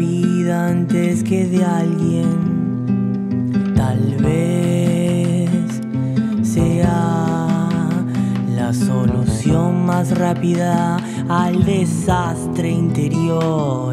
vida antes que de alguien. Tal vez sea la solución más rápida al desastre interior.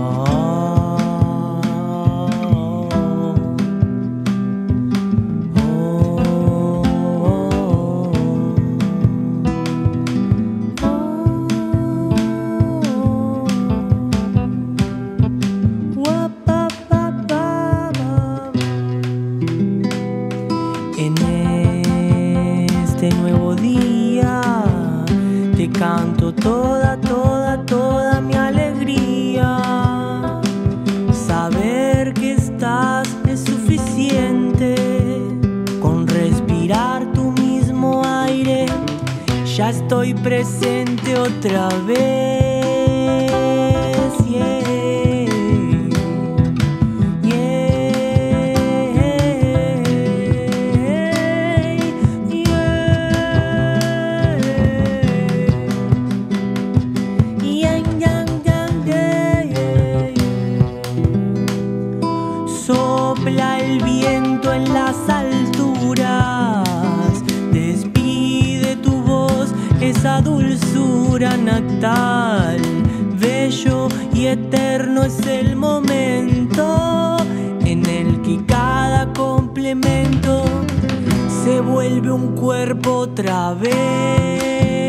En este nuevo día te canto toda mi alegría. Saber que estás es suficiente. Con respirar tu mismo aire ya estoy presente otra vez. Yeah. Sopla el viento en las alturas, despide tu voz esa dulzura nactal. Bello y eterno es el momento en el que cada complemento se vuelve un cuerpo otra vez.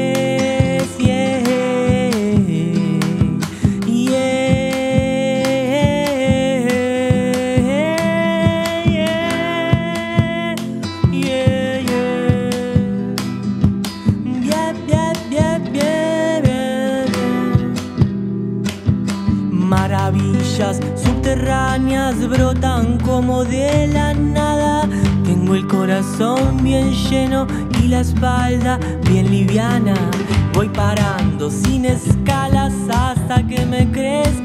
Maravillas subterráneas brotan como de la nada. Tengo el corazón bien lleno y la espalda bien liviana. Voy parando sin escalas hasta que me crezca